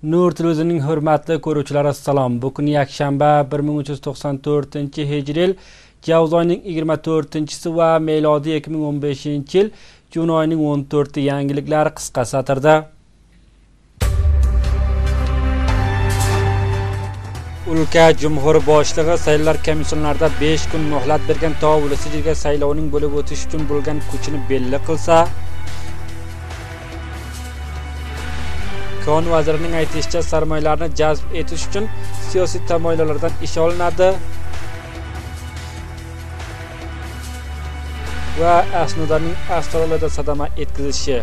Nur televizionining hurmatli ko'ruvchilari, assalom. Bugun yakshanba 1394-hijriy yil, Javuz oyining 24-si va milodiy 2015-yil Jun oyining 14 yangiliklar qisqa satrda. Ulka Jumhur boshlig'i saylovlar komissiyonlarida 5 kun muhlat bergan tovulisiga saylovning bo'lib o'tish uchun bo'lgan kuchini belli qilsa, Kon vazirining aytishicha, sarmoyalarni jazb etish uchun siyosiy tamoyillardan ish olinadi va Asnodaning astrologda sadama etkizishi.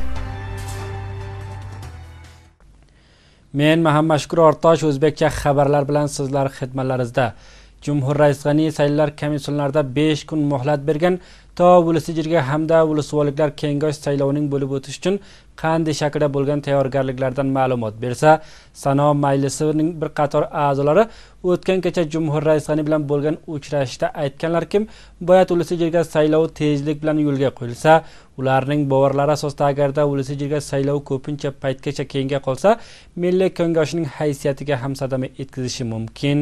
Men Muhammad Shukur Ortosh, o'zbekcha xabarlar bilan sizlar xizmatlaringizda. Jumhur Rais G'ani saylovlar komissiyonlarida 5 kun muhlat bergan tovulisiga hamda ulusvoliklar kengash saylovining bo'lib o'tish uchun qanday shaklda bo'lgan tayyorgarliklardan ma'lumot bersa, Sanoat Majlisining bir qator a'zolari o'tgan kecha Jumhur Rais G'ani bilan bo'lgan uchrashishda aytganlarki, boyat ulusijirga saylov tezlik bilan yo'lga qo'yilsa, ularning bavorlari asosida agarda ulusijirga saylov ko'pincha paytgacha keyinga qolsa, Milliy Kengashining haysiyatiga ham sadama etkizishi mumkin.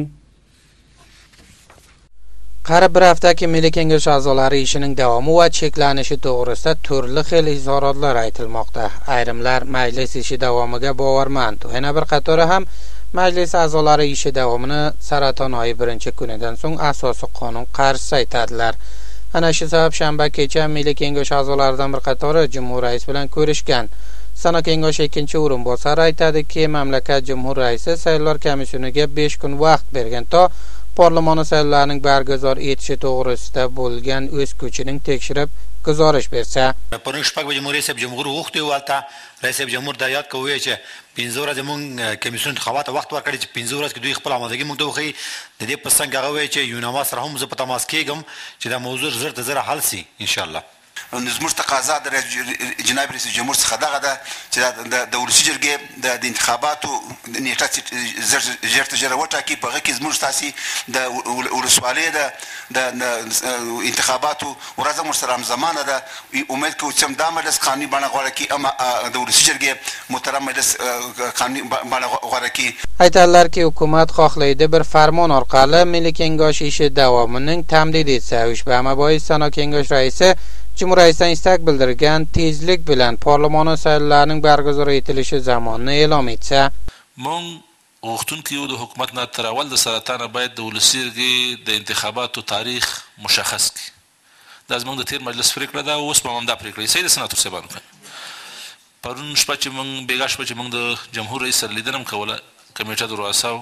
Qarib bir haftaki Milliy Kengash a'zolari ishining davomi va cheklanishi to'g'risida turli xil izhorotlar aytilmoqda. Ayrimlar majlis ishi davomiga bavormand, yana bir qatori ham majlis a'zolari ishi davomini saraton oyi 1-kunidan so'ng asosiy qonun qarshisi aytadilar. Ana shu sabab shanba kecha Milliy Kengash a'zolaridan bir qatori Jumhur rais bilan ko'rishgan. Sanoat Kengashi 2-o'rinbosari aytadiki, mamlakat Jumhur raisi saylovlar komissiyoniga 5 kun vaqt bergan to parlament saylovlarining bargazor etishi to'g'risida bo'lgan o'z kuchining tekshirib guzarish bersa. Pernishpak Jumhuriyat Jumhur huquqi valta rais Jumhur dayat ko'yi che 5 ورځې مونږ کمیسیون خواته وخت ورکړی چې 5 ورځې کې دوی خپل آمادګي مونږ ته وښیي. د دې په څنګه هغه چې یوناما سره هم زه په تماس کېږم چې دا موضوع زر ته زر حل سي ان شاء الله. زموږ تقاضا د جناب رئیس جمهور څخه دغه ده چې د ولسي جرګې د انتخاباتو نیټه ژر تر ژره وټاکي. په هغه کې زموږ ستاسې د ولسوالۍ د انتخاباتو ورځ هم ورسره همزمانه ده. امید کوو چې دا مجلس قانوني بڼه غوره کړي، اما د ولسي جرګې محترم مجلس قانوني بڼه غوره کړي. Aytadilarki, hukumat xohlaydi bir farmon orqali Milliy Kengash ishi davomining tamdid etsa, ushbu bois Sanoat Kengash raisi Jumhur raisdan istak bildirgan tezlik bilan parlament saylovlarining bargazor etilishi zamonini e'lon etsa. Mong غوښتونکي یو د حکومت نه تر اول د سرطان باید د ولسي جرګې د انتخاباتو تاریخ مشخص کړي. دا زموږ د تیر مجلس پریکړه ده، اوس به هم دا پریکړه سید سناتور صاحبانو کوي. پرون شپه چې موږ بیګا شپه چې موږ د جمهور رئیس سره لیدنه هم کوله، کمیټه د رؤساو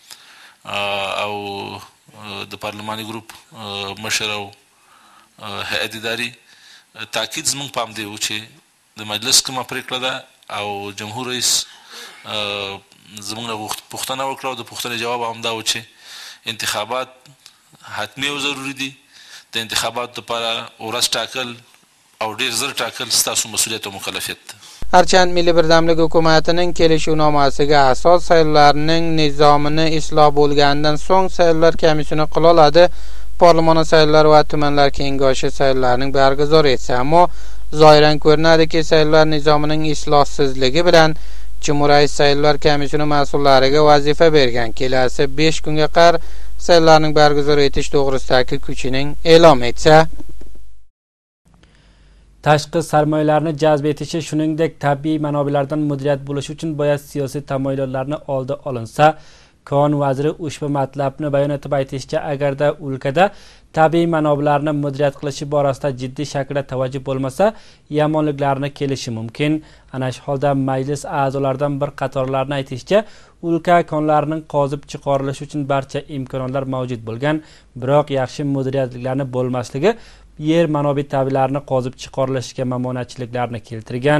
او د پارلماني ګروپ مشر او هیئت اداري تاکید زموږ پام دی و چې د مجلس کومه پریکړه ده او جمهور رئیس زموږ نه پوښتنه وکړه او د پوښتنې جواب هم دا و چې انتخابات حتمي او ضروري دي. د انتخاباتو لپاره ورځ ټاکل او ډیر زر ټاکل ستاسو مسؤلیت او مکلفیت ده. Harchand Milliy birdamlik hukumatining kelishuvnomasiga asos saylovlarning nizomini isloh bo'lganidan so'ng saylovlar komissiyoni qila oladi. Parlament saylovlari va tumanlar kengashi saylovlarining bargazor etsa, ammo zoiran ko'rinadiki, saylovlar nizomining islohsizligi bilan Jumhur rais saylovlar komissiyoni mas'ullariga vazifa bergan. Kelasi 5 kunga qadar saylovlarning bargazor etish to'g'risidagi kuchining e'lon etsa, tashqi sarmoyalarni jazb etishi, shuningdek tabiiy manbalardan mudiriyyat bo'lishi uchun boyat siyosiy tamoyillarni oldi olinsa, Kon vaziri ushbu matlabni bayon etib aytishicha, agarda o'lkada tabiiy manbalarni mudiriyyat qilishi borasida jiddiy shaklda tavajjuh bo'lmasa, yomonliklarni kelishi mumkin. Ana shu holda majlis a'zolaridan bir qatorlarning aytishicha, o'lka konlarining qozib chiqarilishi uchun barcha imkoniyatlar mavjud bo'lgan, biroq yaxshi mudiriyatliklarni bo'lmasligi yer manobi tabiiylarni qozib chiqarilishiga mamonachiliklarni keltirgan.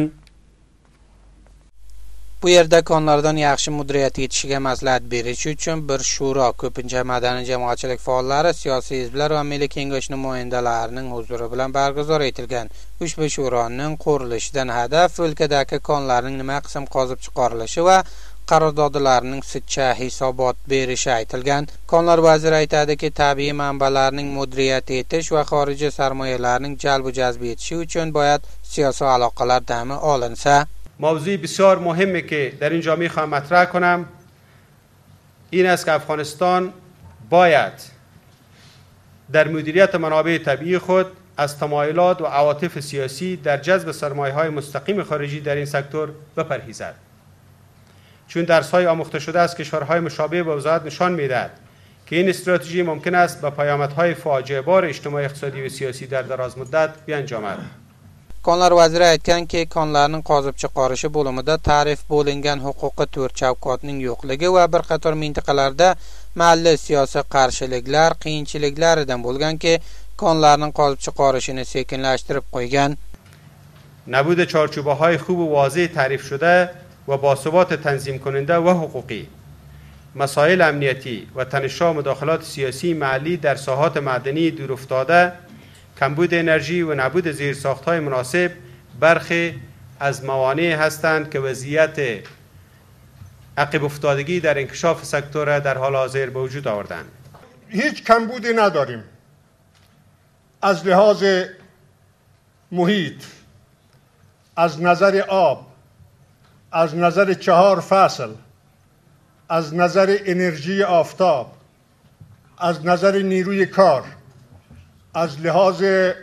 Bu yerda konlardan yaxshi mudiriyat etishiga maslahat berish uchun bir shuro, ko'pincha madaniy jamoatchilik faollari, siyosiy hizblar va Milliy Kengash namoyandalarining huzuri bilan bargazor etilgan. Ushbu shuroning qurilishidan hadaf o'lkadagi konlarning nima qism qozib chiqarilishi va qararodlarining sitcha hisobot berishi aytilgan. Konlar vaziri aytadiki, tabiiy manbalarning mudiriyat etish va xorijiy sarmoyalarning jalb va jazb etishi uchun boyat siyosiy aloqalar dami olinsa. موضوع بسیار مهمی که در اینجا میخوام مطرح کنم این است که افغانستان باید در مدیریت منابع طبیعی خود از تمایلات و عواطف سیاسی در جذب سرمایه‌های مستقیم خارجی در این سکتور بپرهیزد، چون درس‌های آموخته شده از کشورهای مشابه به وضاحت نشان می‌دهد که این استراتژی ممکن است به پیامدهای فاجعه بار اجتماعی، اقتصادی و سیاسی در دراز مدت بیانجامد. Konlar vaziri aytgan ki, konlarning qozib chiqarishi bo'limida ta'rif bo'lingan huquqi to'rt chavkotning yo'qligi va bir qator mintaqalarda mahalliy siyosiy qarshiliklar, qiyinchiliklaridan bo'lganki, konlarning qozib chiqarishini sekinlashtirib qo'ygan. نبود چارچوبه‌های خوب و واضح تعریف شده و باثبات تنظیم کننده و حقوقی، مسائل امنیتی و تنش‌ها و مداخلات سیاسی محلی در ساحات معدنی دورافتاده، کمبود انرژی و نبود زیرساخت‌های مناسب برخی از موانع هستند که وضعیت عقب افتادگی در انکشاف سکتور در حال حاضر به وجود آوردند. هیچ کمبودی نداریم از لحاظ محیط، از نظر آب، از نظر 4 فصل، از نظر انرژی آفتاب، از نظر نیروی کار، از لحاظ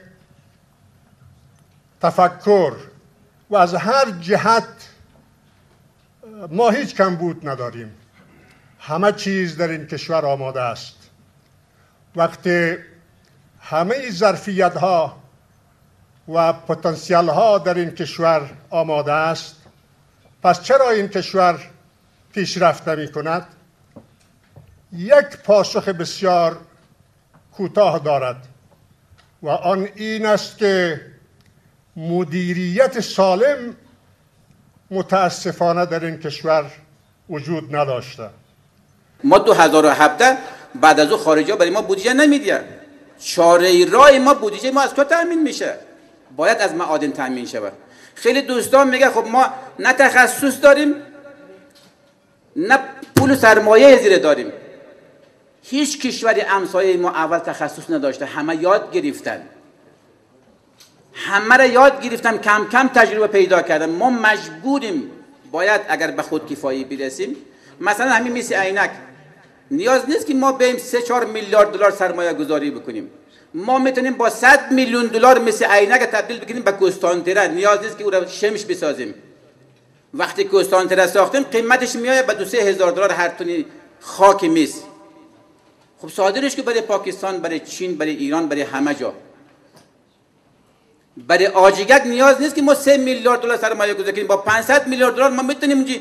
تفکر و از هر جهت ما هیچ کمبود نداریم. همه چیز در این کشور آماده است. وقتی همه ظرفیت ها و پتانسیل ها در این کشور آماده است، پس چرا این کشور پیشرفت نمی کند؟ یک پاسخ بسیار کوتاه دارد و آن این است که مدیریت سالم متاسفانه در این کشور وجود نداشته. ما 2017 بعد از او خارجی ها برای ما بودجه نمیدید. چاره راه ما بودجه ما از کجا تامین میشه؟ باید از معادن تامین شود. خیلی دوستان میگه خب ما نه تخصص داریم نه پول سرمایه زیر داریم. هیچ کشوری همسایه ما اول تخصص نداشته، همه یاد گرفتن. همه را یاد گرفتم، کم کم تجربه پیدا کردم. ما مجبوریم باید اگر به خود کفایی برسیم، مثلا همین مثل عینک نیاز نیست که ما بریم 3-4 میلیارد دلار سرمایه گذاری بکنیم. ما میتونیم با 100 میلیون دلار مثل عینک تبدیل بکنیم به کوستانتره. نیاز نیست که او را شمش بسازیم. وقتی کوستانتره ساختیم قیمتش میاد به 2-3 هزار دلار هر تونی خاک میز. خب صادرش که برای پاکستان، برای چین، برای ایران، برای همه جا. برای آجیگک نیاز نیست که ما 3 میلیارد دلار سرمایه گذاری کنیم. با 500 میلیارد دلار ما میتونیم اونجا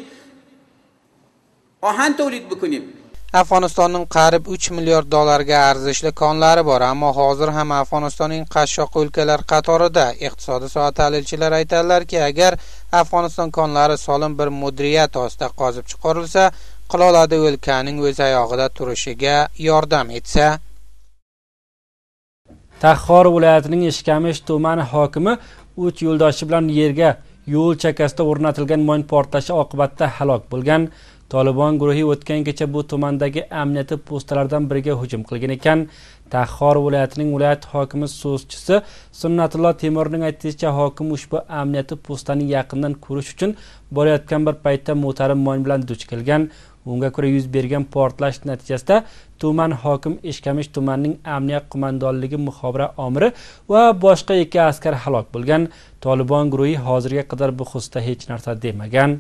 آهن تولید بکنیم. Afg'onistonning qariyb 3 milliard dollarga arzishli konlari bor, ammo hozir ham Afg'onistonning qashshoq o'lkalar qatorida. Iqtisodiy soha tahlilchilari aytadilarki, agar Afg'oniston konlari solim bir mudiriyat ostida qozib chiqarilsa, qiloladi o'lkaning o'z oyog'ida turishiga yordam etsa. Taxor viloyatining Ishkamish tumani hokimi 3 yo'ldoshi bilan yerga yo'l chakasida o'rnatilgan moyn portlashi oqibatida halok bo'lgan. Taliban guruhi o'tgan kecha bu tumandagi amniyati postalaridan biriga hujum qilgan ekan. Taxor viloyatining viloyat hokimi so'zchisi Sunnatullo Temurning aytishicha, hokim ushbu amniyati postani yaqindan ko'rish uchun borayotgan bir paytda mo'tarim moyn bilan duch kelgan. Unga ko'ra yuz bergan portlash natijasida tuman hokim, Ishkamish tumanining amniyat qo'mondonligi muxobira omiri va boshqa 2 askar halok bo'lgan. Taliban guruhi hozirga qadar bu xususda hech narsa demagan.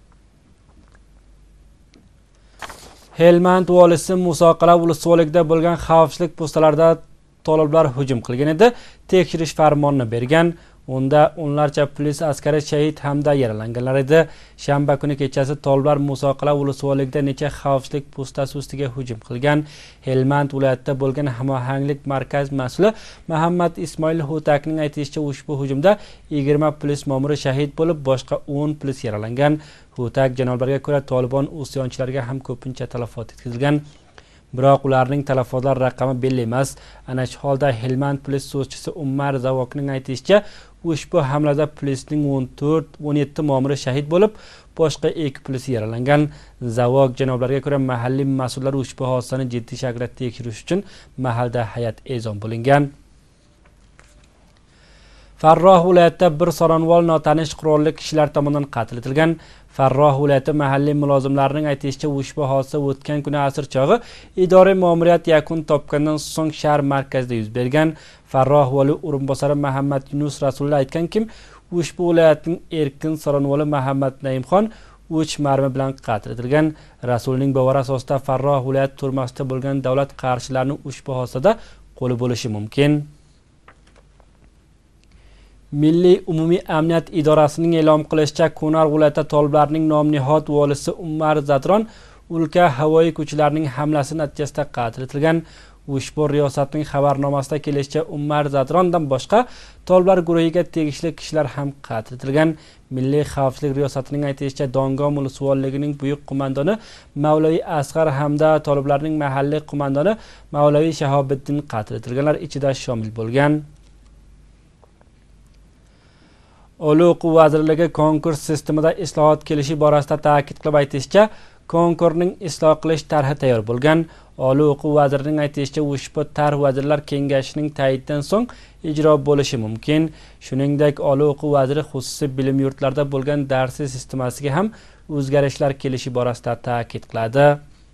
Helmand volisi Musoqala ulusvoligida bo'lgan xavfsizlik postalarida toliblar hujum qilgan edi. Tekshirish farmonini bergan. Unda o'nlarcha polis askari shahid hamda yaralanganlar edi. Shanba kuni kechasi toliblar Musoqala ulusvoligida necha xavfsizlik postasi ustiga hujum qilgan. Helmand viloyatida bo'lgan hamohanglik markaz mas'uli Muhammad Ismoil Hutakning aytishicha, ushbu hujumda 20 polis ma'muri shahid bo'lib, boshqa 10 polis yaralangan. Hutak janoblariga ko'ra Taliban usyonchilariga ham ko'pincha talafot yetkazilgan. Biroq ularning talafotlar raqami belli emas. Ana shu holda Helmand polis so'zchisi Umar Zavokning aytishicha, ushbu hamlada polisning 17 ma'muri shahid bo'lib, boshqa 2 polis yaralangan. Zavok janoblariga ko'ra mahalliy mas'ullar ushbu hodisani jiddiy shaklda tekshirish uchun mahalda hay'at e'zon bo'lingan. Farroh viloyatida bir soronvol notanish qurolli kishilar tomonidan qatl etilgan. Farroh viloyati mahalliy mulozimlarining aytishicha, ushbu hodisa o'tgan kuni asr chog'i idoriy ma'muriyat yakun topgandan so'ng shahar markazida yuz bergan. Farroh vali o'rinbosari Muhammad Yunus Rasululloh aytganki, ushbu viloyatning erkin soronvoli Muhammad Naimxon 3 marmi bilan qatl etilgan. Rasulning bovari asosida Farroh viloyat turmasida bo'lgan davlat qarshilarini ushbu hodisada qo'li bo'lishi mumkin. Milliy umumiy amniyat idorasining e'lon qilishicha, Konar viloyati toliblarning nomnihod valisi Umar Zadron ulka havoyi kuchlarining hamlasi natijasida qatl etilgan. Ushbu riyosatning xabarnomasida kelishicha, Umar Zadrondan boshqa toliblar guruhiga tegishli kishilar ham qatl etilgan. Milliy xavfsizlik riyosatining aytishicha, Dongom ulug'vorligining buyuk qo'mondoni Mavlaviy Asqar hamda toliblarning mahalliy qo'mondoni Mavlaviy Shahobiddin qatl etilganlar ichida shomil bo'lgan. Oliy o'quv vazirligi konkurs sistemida islohot kelishi borasida ta'kid qilib aytishicha, konkursning isloh qilish tarhi tayyor bo'lgan. Oliy o'quv vazirining aytishicha, ushbu tarh vazirlar kengashining tayididan so'ng ijro bo'lishi mumkin. Shuningdek, Oliy o'quv vaziri xususiy bilim yurtlarida bo'lgan darsiy sistemasiga ham o'zgarishlar kelishi borasida ta'kid qiladi.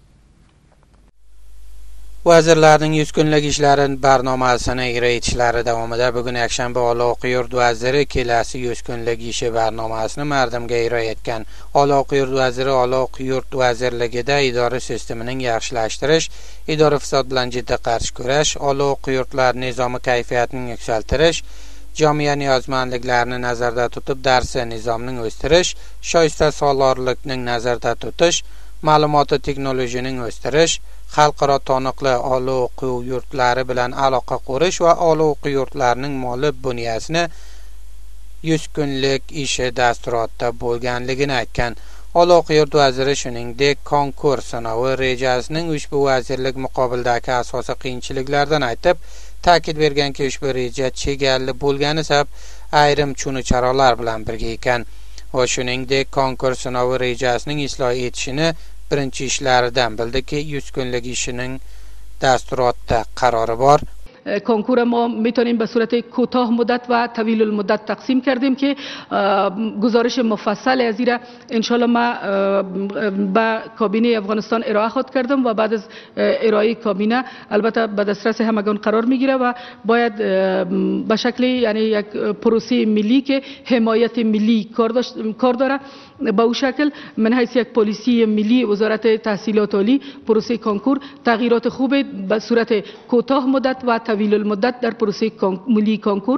Vazirlarning 100 kunlik ishlari barnomasini ijro etishlari davomida bugun yakshanba Oliy o'quv yurt vaziri kelasi 100 kunlik ishi barnomasini mardimga ijro etgan. Oliy o'quv yurt vaziri Oliy o'quv yurt vazirligida idora sistemining yaxshilashtirish, idora fasod bilan jiddiy qarshi kurash, Oliy o'quv yurtlar nizomi kayfiyatini yuksaltirish, jamiya niyozmandliklarini nazarda tutib darsi nizomning o'stirish, shoista soliqlarning nazarda tutish, ma'lumot texnologiyaning o'stirish, xalqaro toniqli oliy o'quv yurtlari bilan aloqa qurish va oliy o'quv yurtlarining moli bunyasini 100 kunlik ishi dasturotda bo'lganligini aytgan. Oliy o'quv yurt vaziri shuningdek konkurs sinovi rejasining ushbu vazirlik muqobildagi asosiy qiyinchiliklardan aytib, ta'kid berganki, ushbu reja chegarali bo'lgani sabab ayrim tushuncharolar bilan birga ekan. Va shuningdek konkurs sinovi rejasining isloh etishini birinchi ishlaridan bildiki, 100 kunlik ishining dasturotda qarori bor. کنکور ما میتونیم به صورت کوتاه مدت و طویل المدت تقسیم کردیم که گزارش مفصل از این انشالله ما به کابینه افغانستان ارائه خود کردم و بعد از ارائه کابینه البته به دسترس همگان قرار میگیره و باید به شکل یعنی یک پروسه ملی که حمایت ملی کار داره. با او شکل من حیث یک پلیسی ملی وزارت تحصیلات عالی پروسه کنکور تغییرات خوب به صورت کوتاه مدت و طویل المدت در پروسه ملی کنکور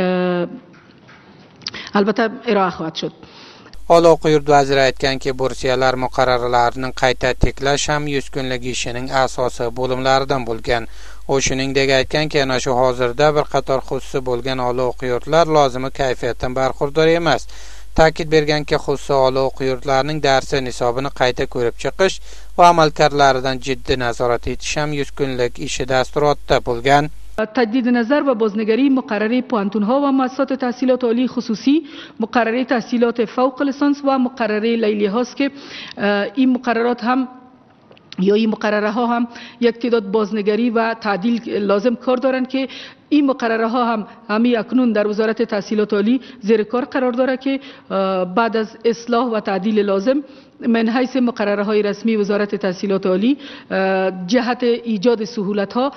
البته ارائه خواهد شد. Oliy o'quv yurt vaziri aytganki, bursiyalar muqarraralarining qayta tiklash ham 100 kunlik ishining asosiy bo'limlaridan bo'lgan. U shuningdek aytganki, ana shu hozirda bir qator xususiy bo'lgan oliy o'quv yurtlar lozimi kayfiyatdan barxurdor emas. Ta'kid berganki, xususiy oliy o'quv yurtlarining darsi nisobini qayta ko'rib chiqish va amalkorlaridan jiddiy nazorat etish ham 100 kunlik ishi dasturotda bo'lgan. تجدید نظر و بازنگری مقرره پوانتون‌ها و مؤسسات تحصیلات عالی خصوصی، مقرره تحصیلات فوق لیسانس و مقرره لیلی هاست که این مقررات هم یا این مقرره ها هم یک تعداد بازنگری و تعدیل لازم کار دارند که این مقرره ها هم همی اکنون در وزارت تحصیلات عالی زیر کار قرار داره که بعد از اصلاح و تعدیل لازم من حیث مقرره های رسمی وزارت تحصیلات عالی جهت ایجاد سهولت ها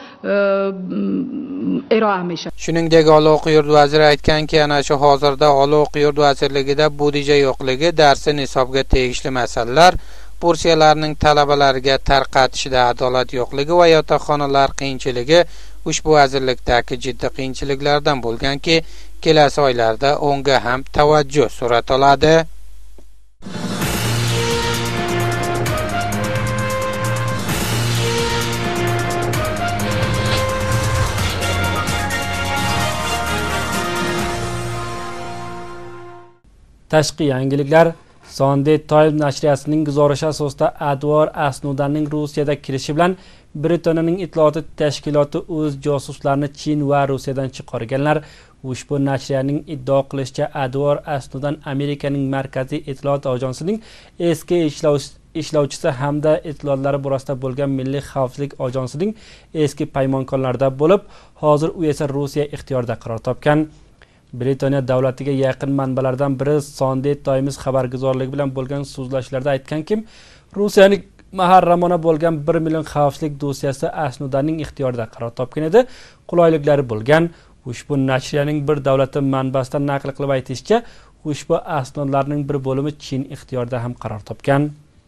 ارائه میشه. Shuningdek, Oliy o'quv yurt vaziri aytganki, ana shu hozirda Oliy o'quv yurt vazirligida budjet yo'qligi, darsi nisobga tegishli masalalar, bursiyalarning talabalarga tarqatishida adolat yo'qligi va yotoqxonalar qiyinchiligi ushbu vazirlikdagi jiddiy qiyinchiliklardan bo'lganki, kelasi oylarda unga ham tavajjuh so'ratiladi. Tashqi yangiliklar. Sunday Times nashriyasining guzarishi asosida Advar Asnudanning Rusiyada kirishi bilan Britaniyaning itloot tashkiloti o'z josuslarini Chin va Rossiyadan chiqarganlar. Ushbu nashriyaning iddao qilishicha, Advar Asnudan Amerikaning markaziy itloot ajansining eski ishlovchisi hamda itlootlar borasida bo'lgan Milliy xavfsizlik ajansining eski paymonkorlarida bo'lib, hozir u esa Rossiya ixtiyorida qaror topgan. Britaniya davlatiga yaqin manbalardan biri Sunday Times xabarguzorligi bilan bo'lgan so'zlashuvlarda aytganki, Rossiyaning maharramona bo'lgan 1 million xavfsizlik dossiyasi Asnodaning ixtiyorida qaror topgan edi. Qulayliklari bo'lgan. Ushbu nashriyaning bir davlat manbasidan naql qilib aytishicha, ushbu asnodlarning bir bo'limi Chin ixtiyorida ham qaror topgan.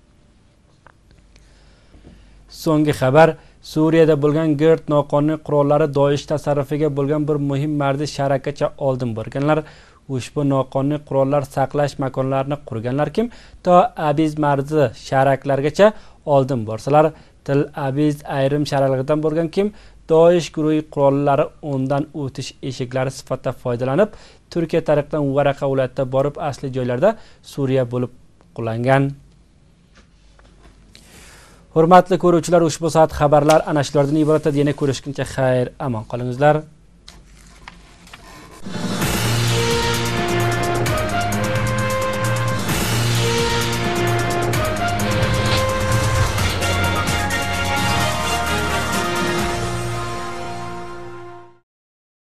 So'nggi xabar: Suriyada bo'lgan GERD noqonuniy qurollari Doish tasarrufiga bo'lgan bir muhim mardi sharakatcha oldin borganlar. Ushbu noqonuniy qurollar saqlash makonlarini qurganlar kim? To Abiz marzi sharaklargacha oldin borsalar, Tel Abiz ayrim sharaklardan bo'lgan kim? Doish guruhi qurollari undan o'tish eshiklari sifatida foydalanib, Turkiya tarafidan Varaqa viloyatida borib asli joylarda Suriya bo'lib qulangan. Hurmatli ko'ruvchilar, ushbu soat xabarlar ana shulardan iborat edi. Yana ko'rishguncha xayr, amon qolingizlar.